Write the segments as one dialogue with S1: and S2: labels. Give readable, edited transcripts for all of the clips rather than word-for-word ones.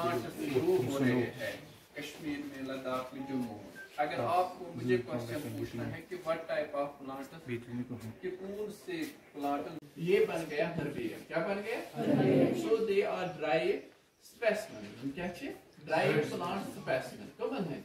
S1: Plants grow हो रहे हैं कश्मीर में, लद्दाख में, जम्मू में। अगर आपको मुझे क्वेश्चन पूछना है कि व्हाट टाइप ऑफ प्लांट्स, कि कौन से प्लांट, ये बन गया हर्बेरियम। क्या बन गया? So they are dry specimen. क्या है? ड्राई प्लांट स्पेसिमेन कमन है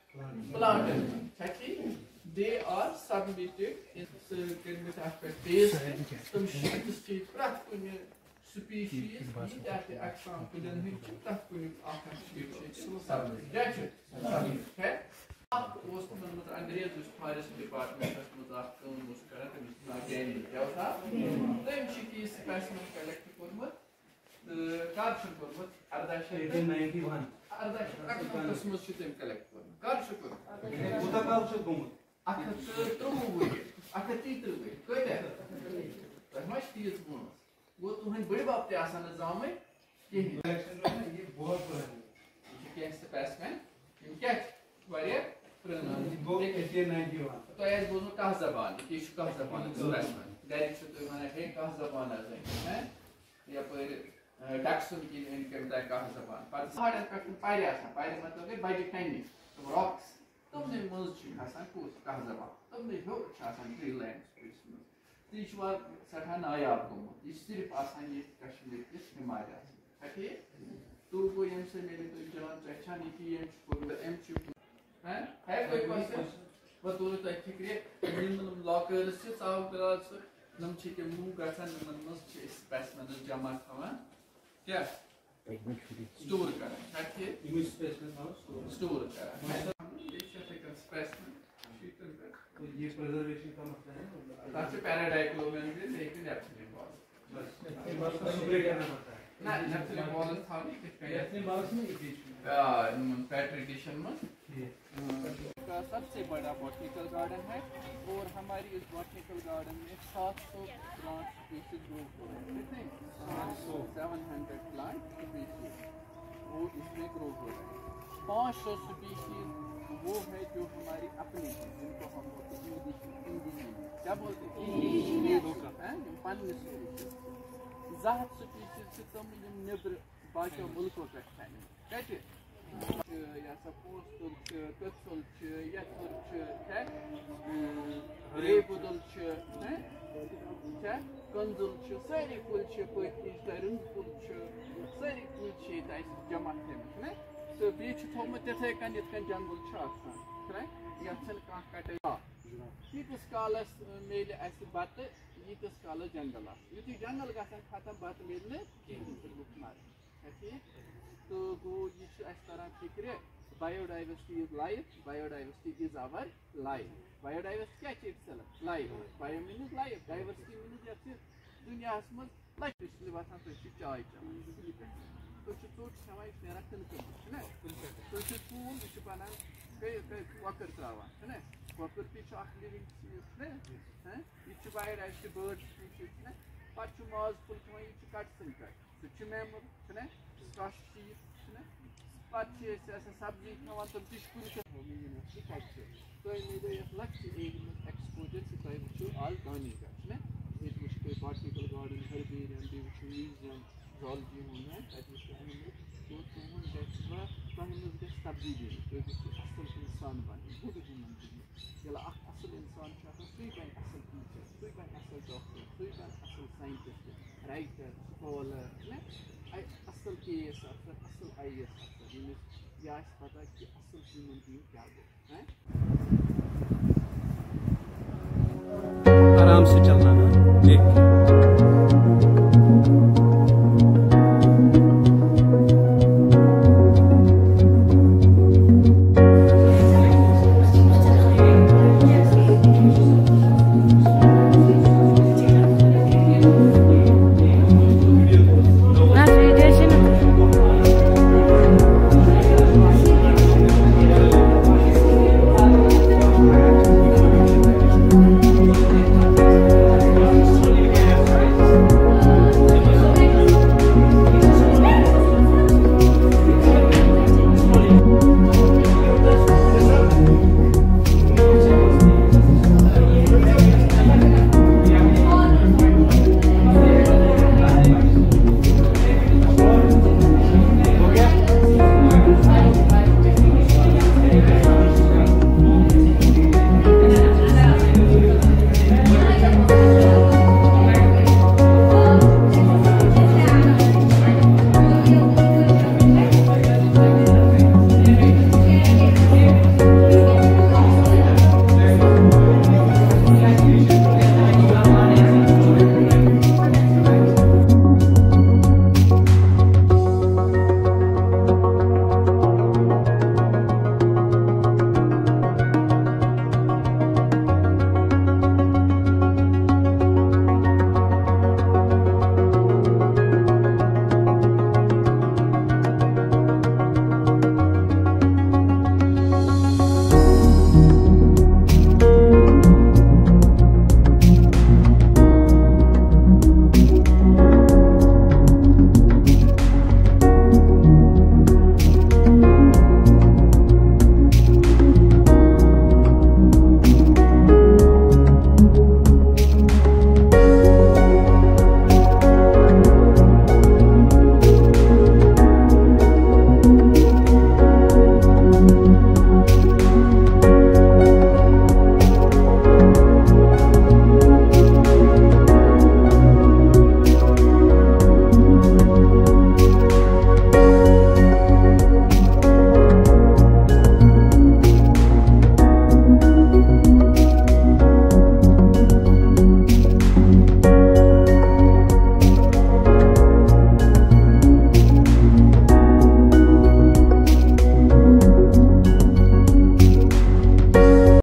S1: plant. They are submitted in with aspect some sheet prat kuni species that action kudan hiç prat kuni akan sheet submit. That's it. Os bunun Andreas Forest Department muzak kılmış karar temizlik geldi. Yoksa dem sheet specimen collect kurmak karşı kurmak arkadaşlar 91 arkadaşlar kısmı sheet collect kurmak karşı kurmak. Bu da karşı kurmak. وہ تہند بڑی باپ تہ آسان زامٕتۍ کِہیٖنۍ سپیسمین یِم کیٛاہ چھِ واریاہ پرٛٲنۍ تۄہہِ آسہِ بوٗزمُت کَہہ زبان یہِ چھُ کَہہ زبان سپیسمین گرِکۍ چھِ تُہۍ وَنان ہے کَہہ زبان حظ أنۍ یَپٲرۍ ڈَکسُن کِنۍ أنۍ کٔمۍ تۄہہِ کَہہ زبان پَتہٕ پہاڑن پٮ۪ٹھ چھِ پَرِ آسان پَرِ مطلب گٔے بَجہِ کَنہِ تِم راکٕس تِمنٕے منٛز چھِ کھسان کُس کَہہ زبان تِمنٕے ہیوٚر چھِ آسان ٹرٛی لینڈ سپیس منٛز تہٕ یہِ چھُ سٮ۪ٹھاہ نایاب گوٚمُت یہِ چھُ صرف آسان ییٚتہِ کشمیٖر کِس ہِمالیاہس منٛز ٹھیٖک تو گوٚو ییٚمہِ سۭتۍ میلہِ تُہۍ جان پہچان یہِ کہِ ییٚمۍ چھُ کوٚرمُت أمۍ چھُ ہے کوئی کوسچن وۄنۍ توٚرُو تۄہہِ فِکرِ یِم لاکٲرٕس چھِ ژاو کلاس یِم چھِ تِم موٗ گژھان یِمن منٛز چھِ أسۍ سپیسمینٕز جمع تھاوان کیٛاہ سٹور کران ٹھیٖک سٹور کران
S2: یہ پریزرویشن کا مسئلہ ہے
S1: تَتھ چھِ پیراڈائکلومین تہِ بیٚیہِ نیپتھلِن بالز نہ نیپتھلِن بالز تھاونہِ کِتھ کٔنۍ پیٹری ڈِشن منٛز کا سب سے بڑا بوٹنیکل گارڈن ہے اور ہماری اس بوٹنیکل گارڈن میں 700 پلانٹ اسپیسیز گرو ہو رہے ہیں کتنے 700 پلانٹ اسپیسیز وہ اس میں گرو ہو رہے ہیں 500 اسپیسیز وہ ہے جو ہماری اپنی ہیں جن کو ہم بولتے ہیں کیا بولتے ہیں پننہِ اسپیسیز 200 اسپیسیز چھِ تِم یِم نیٚبرٕ باقیو مُلکو پٮ۪ٹھ چھِ کَتہِ یا سا پوستُل چھُ کٔژٕل چھُ یَتھُر چھُ ریبُدُل چھُ کنزُل چھُ سٲری کُلۍ چھِ پٔتۍ کِنۍ رٕنٛگ کُل چھُ سٲری کُلۍ چھِ ییٚتہِ اَسہِ جمع تھٲیمٕتۍ نا تہٕ بیٚیہِ چھُ تھوٚومُت تِتھَے کٔنۍ یِتھ کٔنۍ جنگُل چھُ آسان یَتھ چھَنہٕ کانٛہہ کَٹٲے ییٖتِس کالَس میلہِ اَسہِ بَتہٕ ییٖتِس کالَس جنگل آسہِ یُتھُے جنگل گژھن ختم بَتہٕ میلہِ نہٕ کِہیٖنۍ تہٕ لُکھ مَرن ٹھیٖک تہٕ گوٚو یہِ چھُ اَسہِ تران فِکرِ بَیوڈایورسٹی از لایف بَیوڈایورسٹی از اَور لایف بَیوڈایورسٹی کیٛاہ چھِ it's self life bio means life diversity means یَتھ چھِ دُنیاہَس منٛز لَچھِ چھِ وَسان تُہۍ چھِو چاے چٮ۪وان سُلہِ پٮ۪ٹھ تُہۍ چھِو ژوٚٹ کھٮ۪وان یہِ چھِ نیران کٕنکہٕ منٛز چھُنہ تُہۍ چھِو ٹھوٗل یہِ چھُ بَنان کۄکٕر ترٛاوان چھُنہ کۄکُر تہِ چھُ اکھ لِوِنٛگ چیٖز چھُنہ یہِ چھُ بَیوڈایورسٹی بٲرڈ سپیٖشیٖز چھُنہ پَتہٕ چھُ ماز پھوٚل کھٮ۪وان یہِ چھُ کَٹسٕے پٮ۪ٹھ سُہ تہِ چھُ میمُر چھُنہ سرٛوش چھِ یہِ چھُنہ پَتہٕ چھِ أسۍ آسان سبزی کھٮ۪وان تِم تہِ چھِ کُنہِ کَتھ یونیورسٹی کَتہِ چھِ تۄہہِ میلیو یَتھ لۄکچہِ ایجہِ منٛز ایکٕسپوجر کہِ تۄہہِ وٕچھِو آز گاندھی گڑھ چھُنہ ییٚتہِ وٕچھِو تُہۍ باٹنِکل گارڈن ہربیریم بیٚیہِ وٕچھِو میوٗزیم زالجی ہُنٛد تَتہِ وٕچھِو أنِمٕتۍ تو تُہُنٛد گژھِ تۄہہِ منٛز گژھِ تبدیٖلی تُہۍ گٔژھِو اَصٕل اِنسان بَنٕنۍ بوٚڑ ہیوٗمَن بِنٛگ ییٚلہِ اکھ اَصٕل اِنسان چھُ آسان سُے بَنہِ اَصٕل ٹیٖچر سُے بَنہِ اَصٕل ڈاکٹر سُے بَنہِ اَصٕل ساینٹِسٹ رایٹر سکالر چھُنہ اَصٕل کے اے ایس افسر اَصٕل آی اے ایس افسر ییٚمِس یہِ آسہِ پَتہ کہِ اَصٕل ہیوٗمَن بِنٛگ کیٛاہ گوٚو
S3: آرام سے چلنا نا